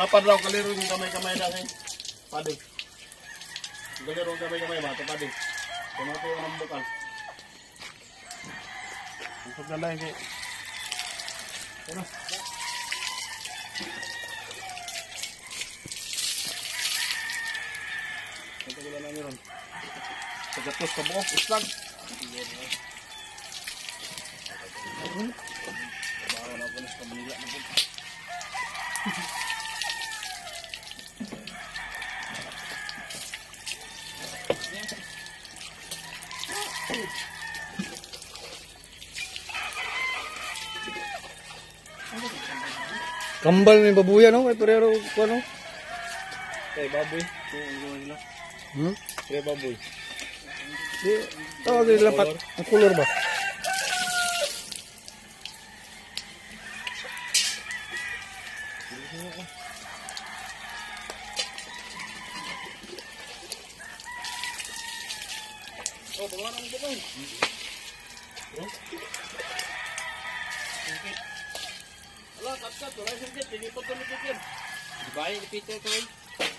Kapad raw kaliro yung kamay-kamay natin. Padi. Kaliro yung kamay-kamay ba? Ito padi. Tumato yung ang bukal. Usap na lang kayo. Ano? Ito ko lang yun. Pagkatos sa buok, islang. Bawa na po na sa Manila na po. Kambal may babuya no, may perero ko no. Kay baboy, kay baboy. Di tawag nila pat ang kulor ba? Oh, bawa nang bukal. Ala, kat-kat, wala singkit, hindi pa tumikit yan. Dibayin, ipito ito eh.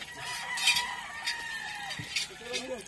Ito lang yun.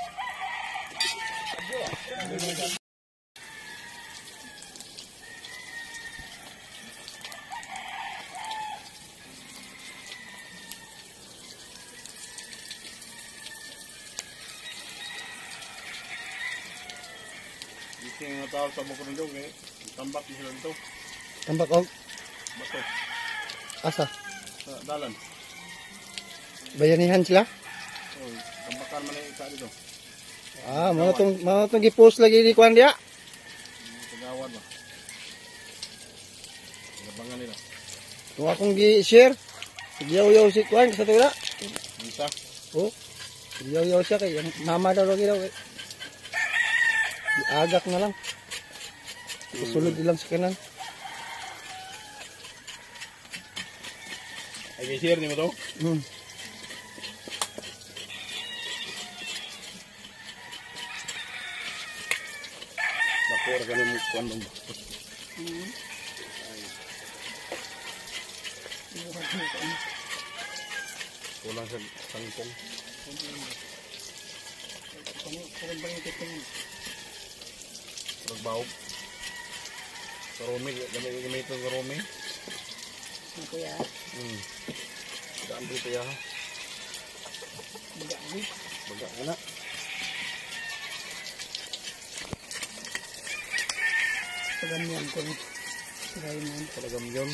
Ito yung mga tao sa bukod ng dog eh. Tambak mo sila dito. Tambak og Bato. asa? Sa dalan. Bayanihan sila? Oh, tambakan man yung isa dito. Ah, mga tong gi-post lagi ni Kwan dia. Tagawan ba? Gabangan nila. Kung akong gi-share, yaw-yaw si Kwan sa tula. Isa. Oh. Yaw-yaw siya kay mama daw lagi daw. Agak na lang. Susunod ilang sa kanan. Ay, share niyo mo to? Napura ka naman kung anong ba? Kulang sa sangkong. Nagbawag. Karumi, gamit ng karumi. Ako ya. Daan dito ya. Baga na. Paganyan ko. Raymond. Talagam yun.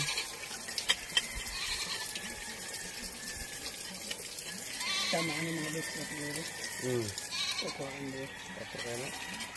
Tama ano mga gusto siguro. Ako ang gusto. Tapos kaya na.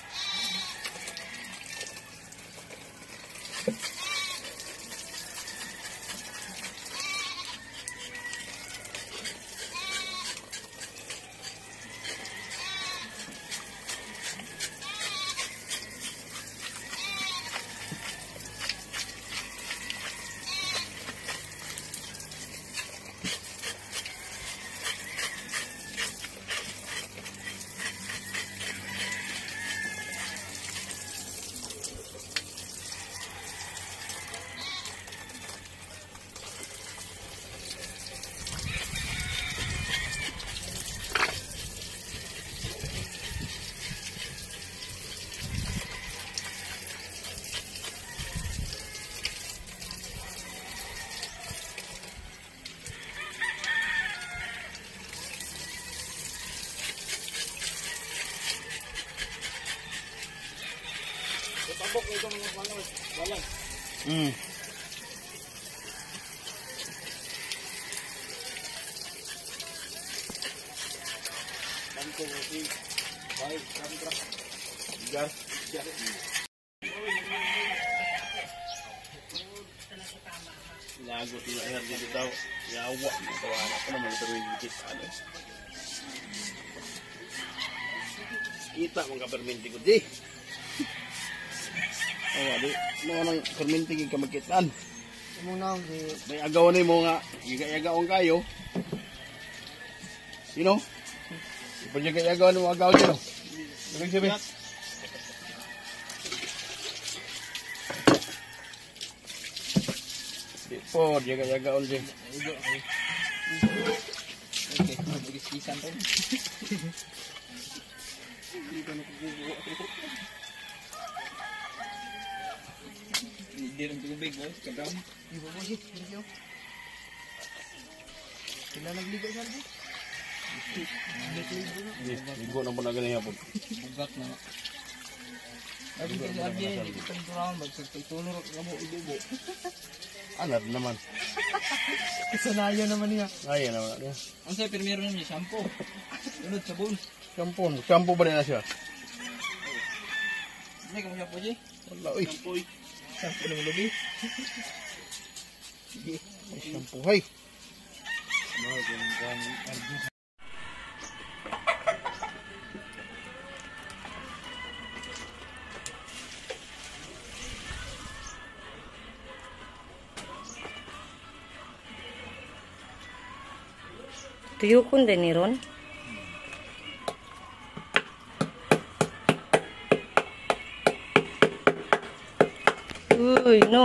Tabok ito mga panos. Balag. Bangko kasi. Baik, kantra. Gas. Lagot na air dito daw. Yawa. Matawanan ko naman ito yung dikit. Kita mong kaperminti ko di. Oh, adi, mo nang perminti ka magkitan. Muna di May agaw na mo nga, iga-agaw kayo. Sino? Ipajaga-agaw na mo agaw sino? Sabi sabi. Di po, jaga-agaw din. Magis-kisan to. Hindi rin tubig, boys. Kadam. Iba mo, Jit. Sila nagligo sa rin. Ligo na po na ganyan po. Bugat na. Lagi kasi abyan, hindi kitang turang. Magsatunor ka mo, ibubo. Anad naman. Kasanayan naman niya. Ayan naman niya. Ang sa'yo, primero niya, shampoo. Sunod, sabon. Shampoo. Shampoo ba rin na siya? Hindi ka mo shampoo, Jit. Wala, uy. Shampoo ng lubi. Shampoo, hay. Tuyukon din ni Ron. Uy, no.